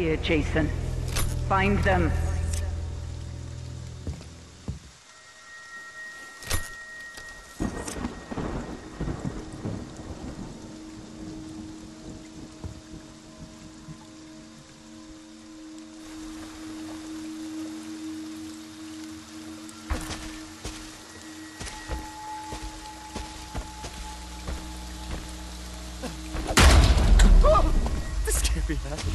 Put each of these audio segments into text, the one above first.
Here, Jason. Find them. This can't be happening.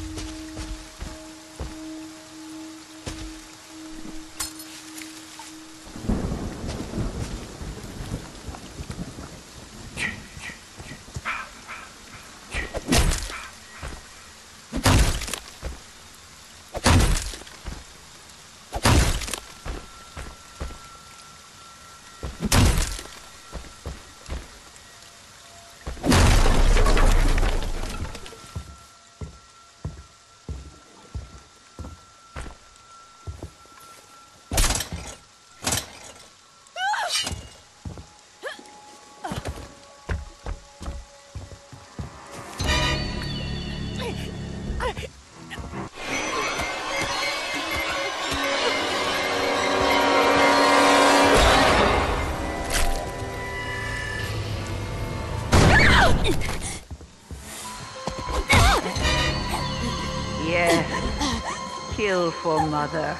Yes. Kill for Mother.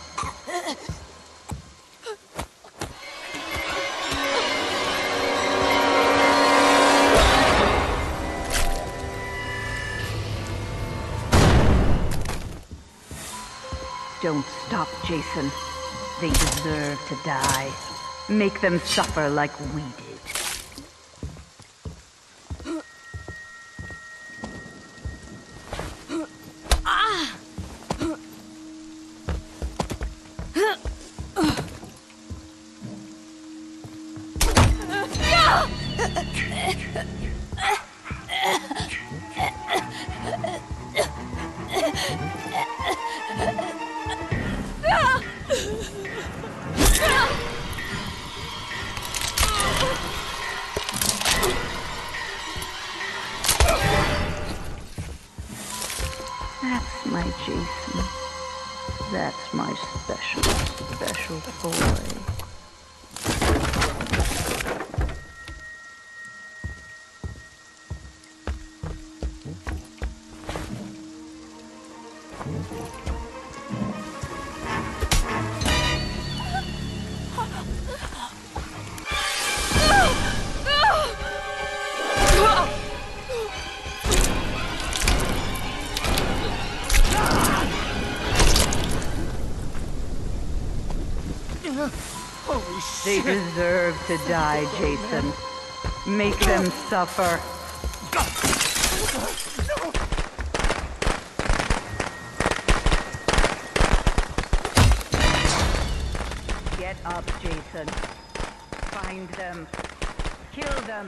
Don't stop, Jason. They deserve to die. Make them suffer like we did. That's my Jason. That's my special, special boy. Holy They shit! deserve to die, Jason. Make them suffer. Get up, Jason. Find them. Kill them.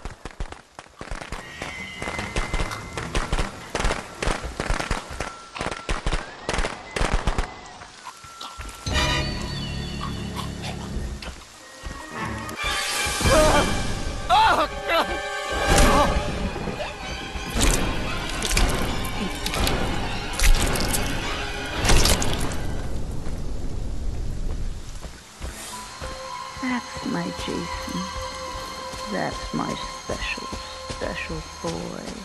That's my Jason. That's my special, special boy.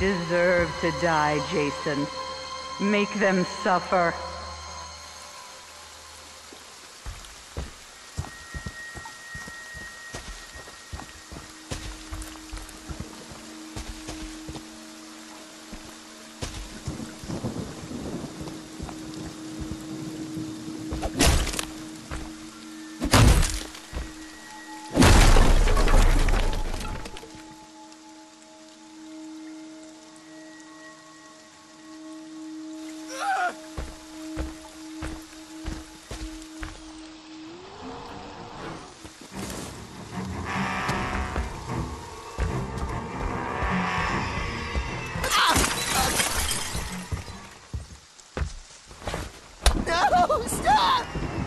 deserve to die, Jason. Make them suffer. No! Stop!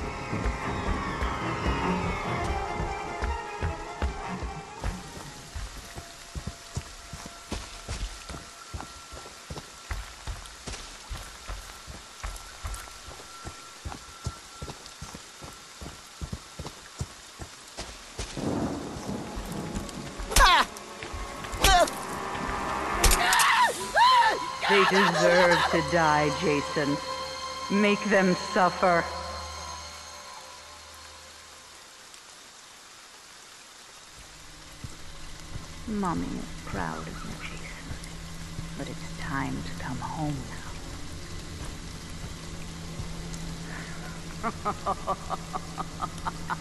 They deserve to die, Jason. Make them suffer. Mommy is proud of you, Jason. But it's time to come home now.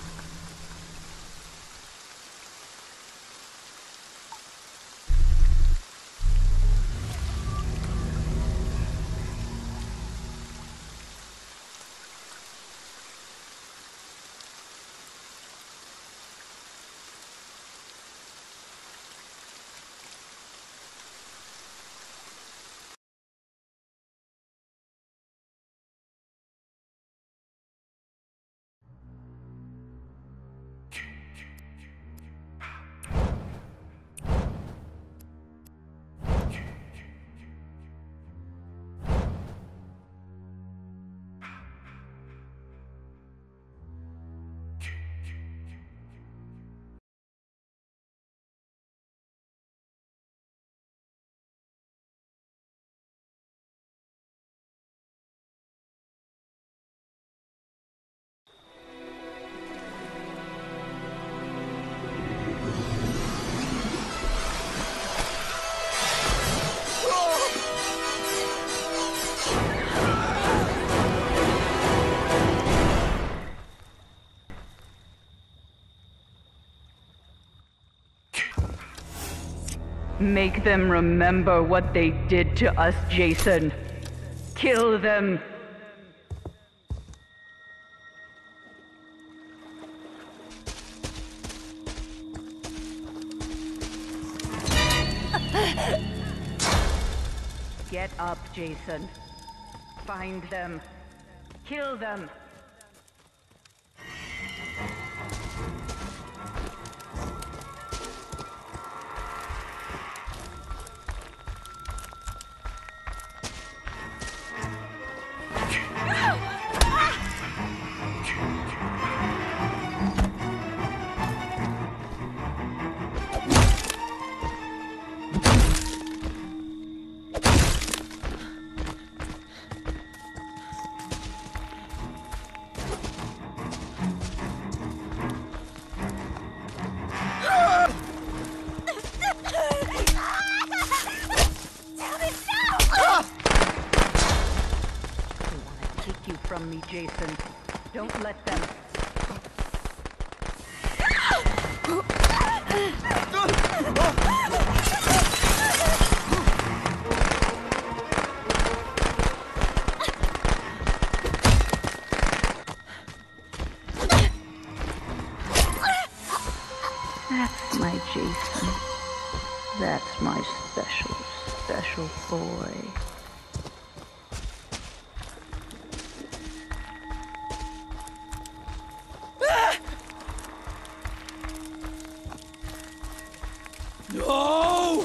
Make them remember what they did to us, Jason. Kill them. Get up, Jason. Find them. Kill them. From me, Jason. Don't let them. That's my Jason. That's my special, special boy. No!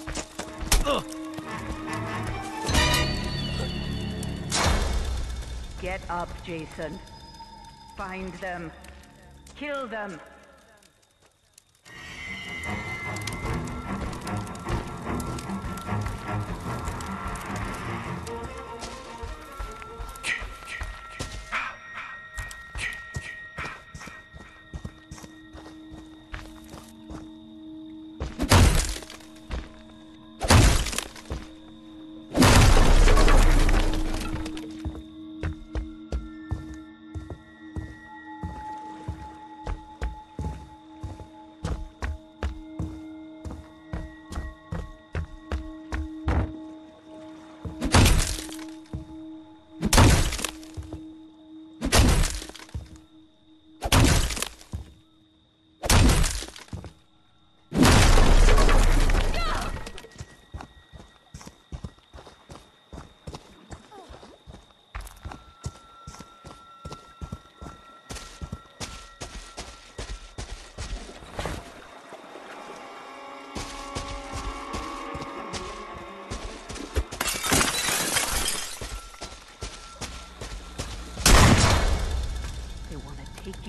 Get up, Jason. Find them. Kill them.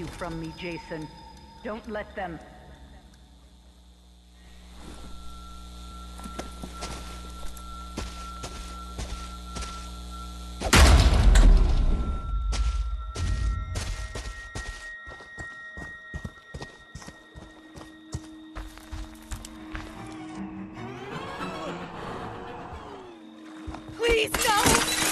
you from me, Jason. Don't let them. Please, no!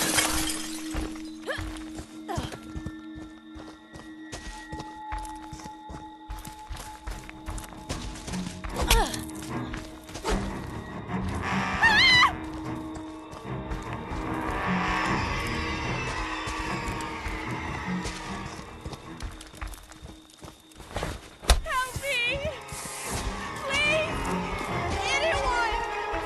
Help me! Please! Anyone!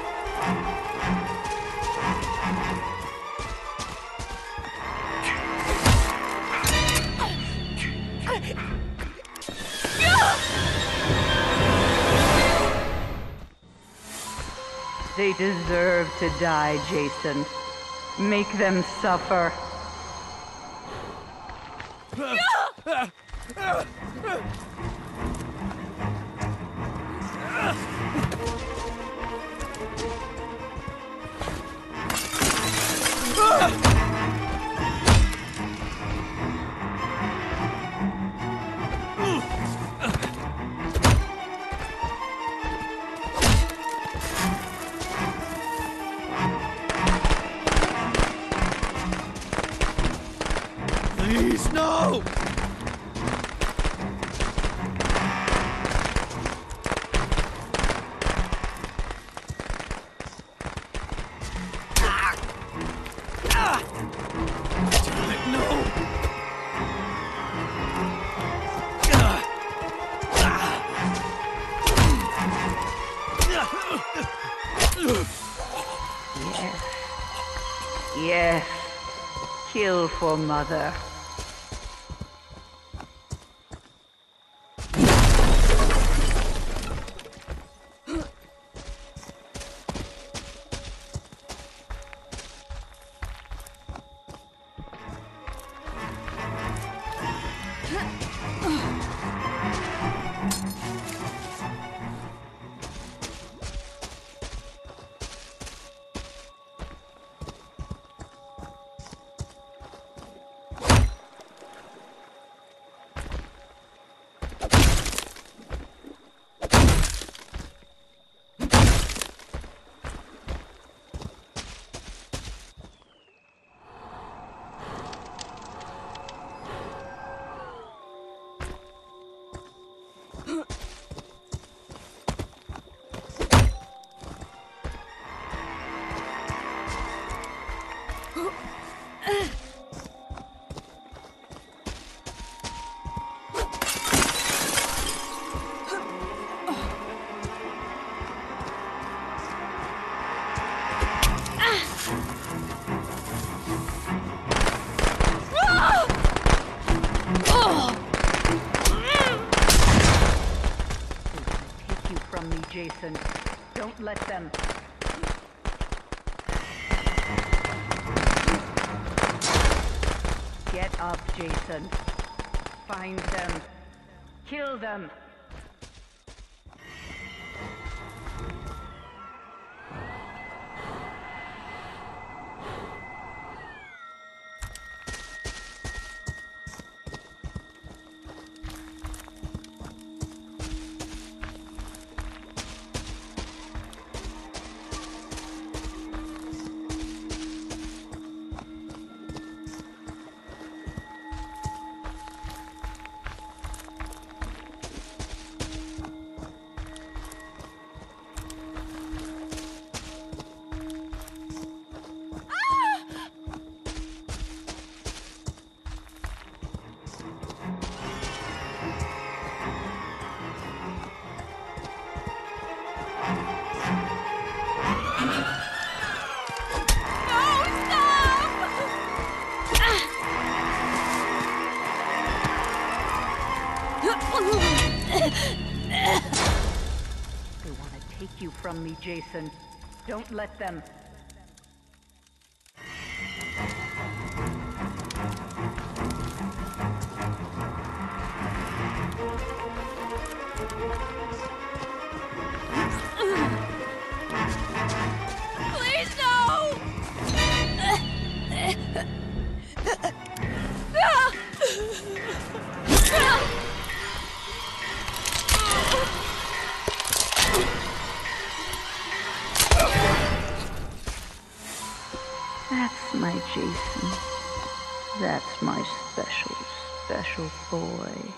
They deserve to die, Jason. Make them suffer. Please, no! Yes. Yes. Kill for Mother. Take you from me, Jason. Don't let them. Get up, Jason. Find them. Kill them. They want to take you from me, Jason. Don't let them. That's my Jason. That's my special, special boy.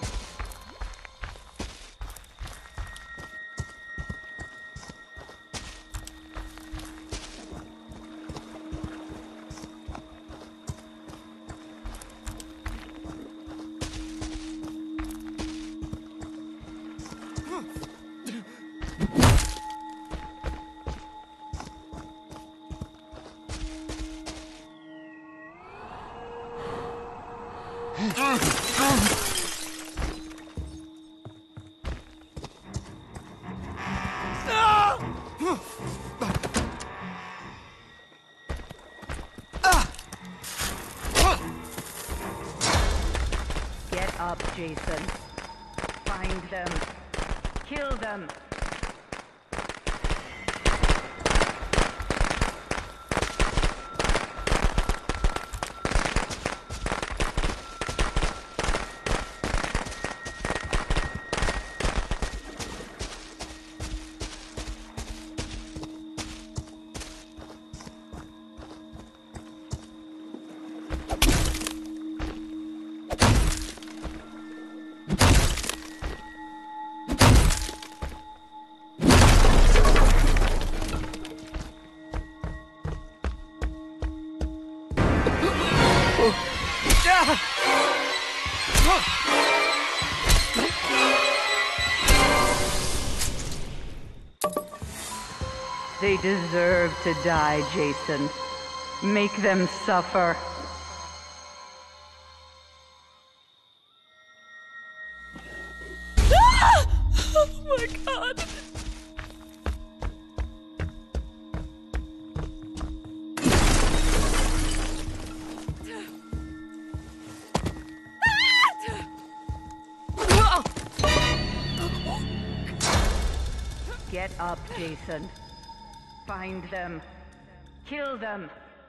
Get up, Jason. Find them. Kill them. They deserve to die, Jason. Make them suffer. Oh my god! Get up, Jason. Find them. Kill them.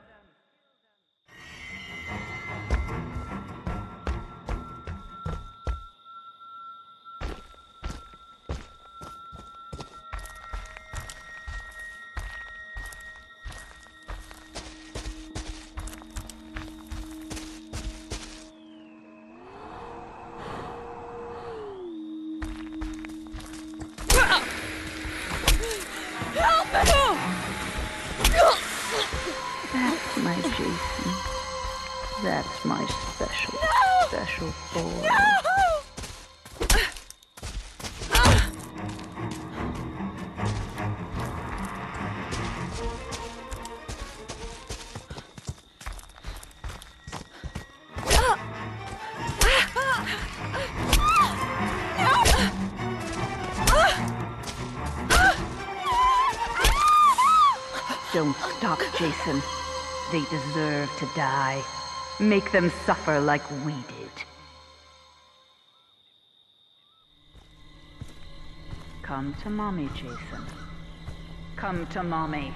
That's my Jason. That's my special, special boy. Don't stop, Jason. They deserve to die. Make them suffer like we did. Come to Mommy, Jason. Come to Mommy.